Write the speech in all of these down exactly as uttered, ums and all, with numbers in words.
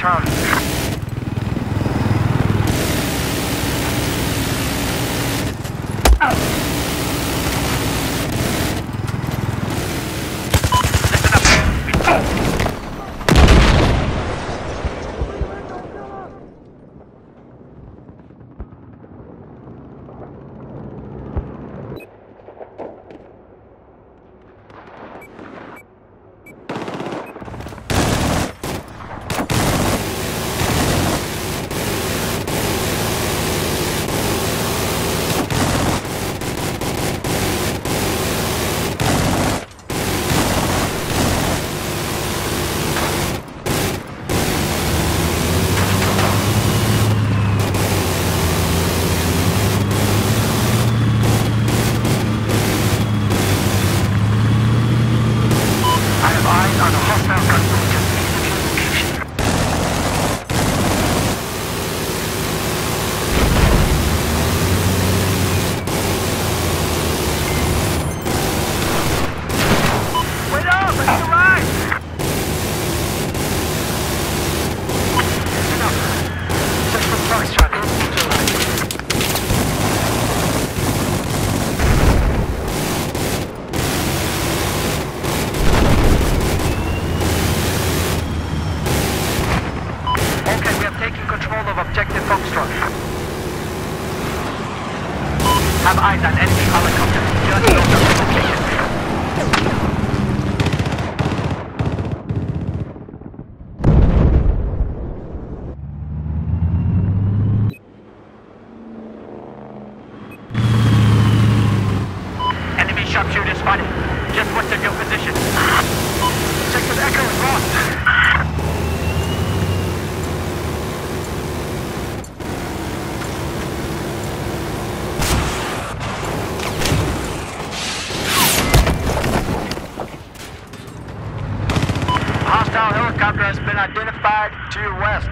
Charlie. Have eyes on enemy helicopter. Just build up the location. Enemy sharpshooter spotted. Just west of your position. Sector Echo is lost. Hostile helicopter has been identified to your west.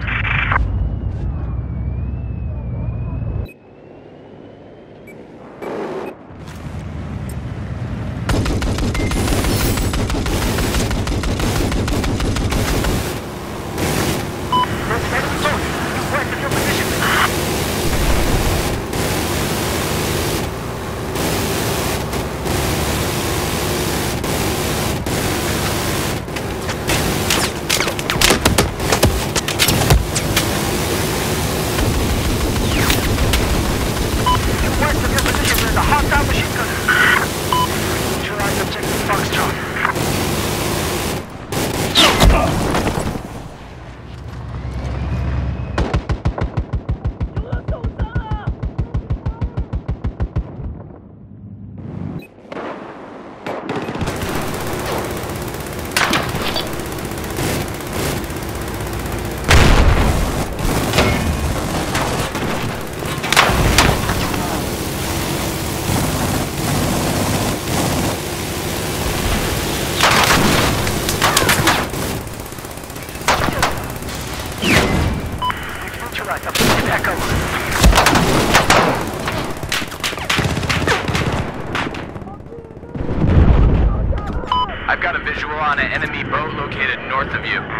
West of your position. Echo. I've got a visual on an enemy boat located north of you.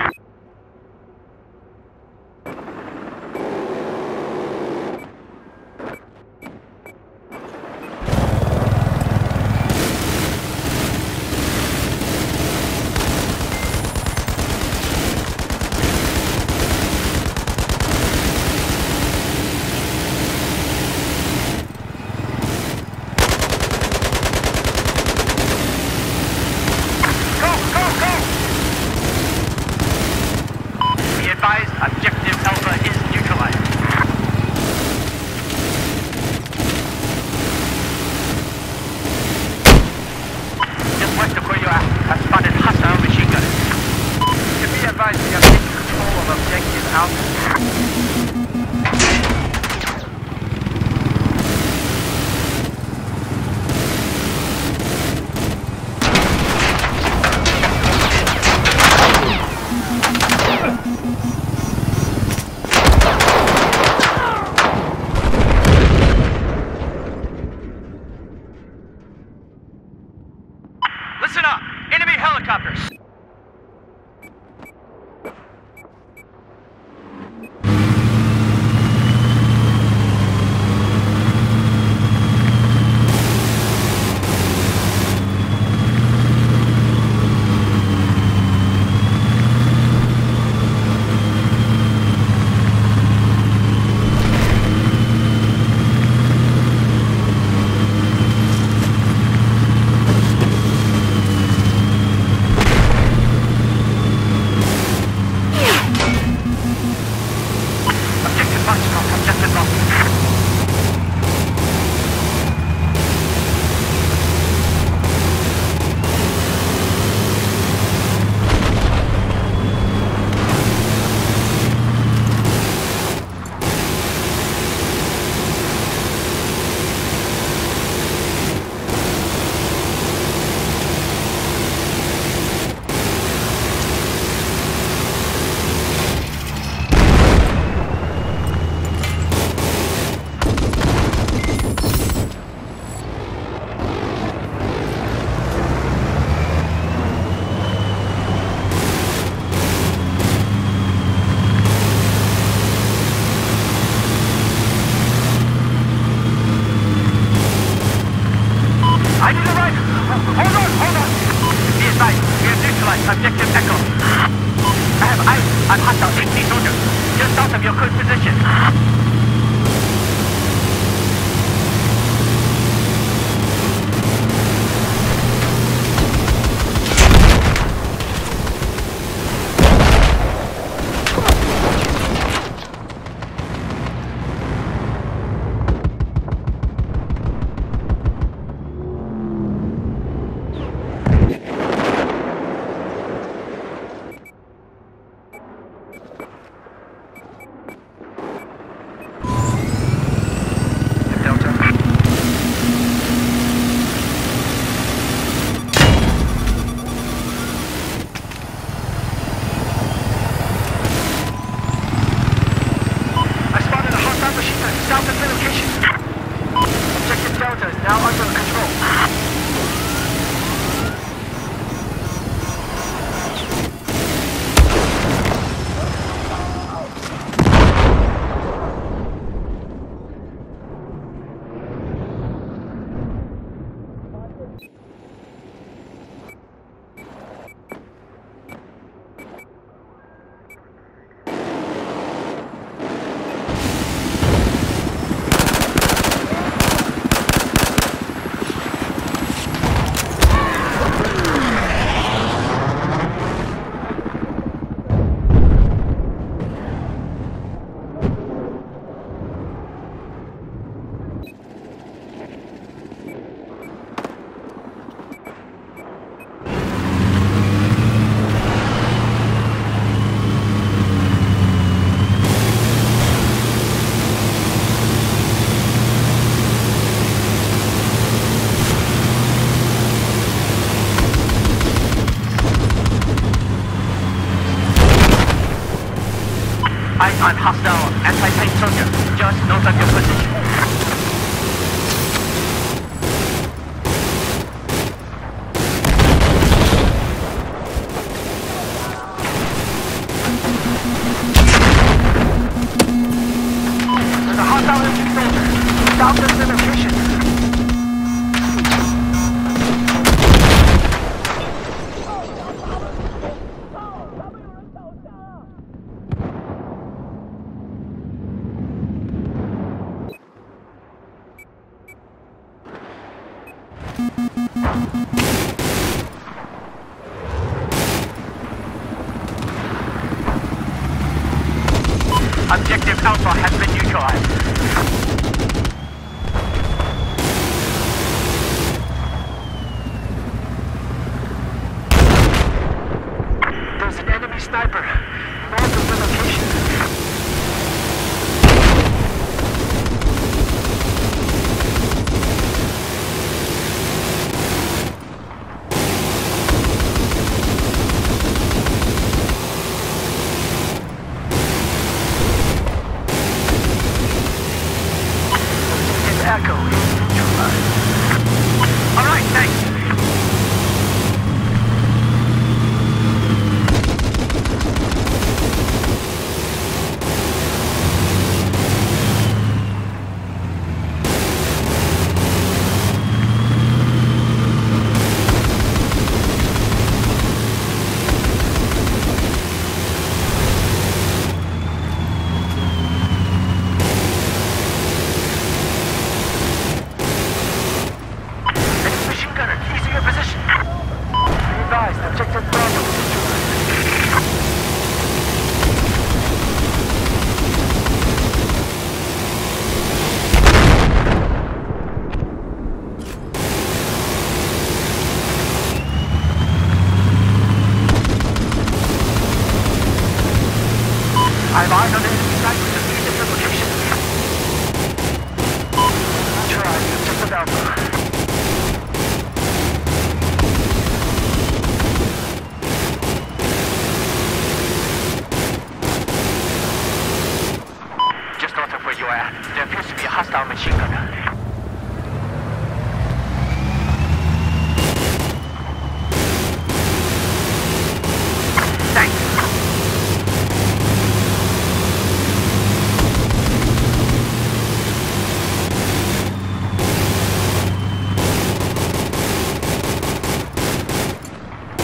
Objective Alpha is neutralized. Just west of where you are, I've spotted hostile machine gunners. To be advised, we have taken control of Objective Alpha. Listen up! Enemy helicopters! of your good position. I'm hostile anti-tank soldier, just north of your position. There's a hostile enemy soldier, south of the location. Objective Alpha has been neutralized. There's an enemy sniper north of the location. Echo is neutralized. All right, thanks. I've eyes on enemy snipers at three different locations. Try, just about Alpha. Just north of where you are, there appears to be a hostile machine gunner. Thanks.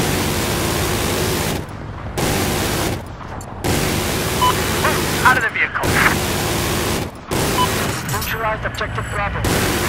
Out of the vehicle. neutralized objective Bravo.